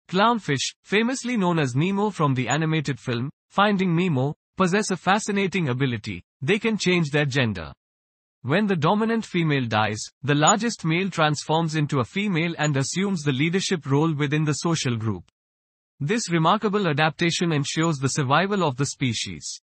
Clownfish, famously known as Nemo from the animated film, Finding Nemo, possess a fascinating ability. They can change their gender. When the dominant female dies, the largest male transforms into a female and assumes the leadership role within the social group. This remarkable adaptation ensures the survival of the species.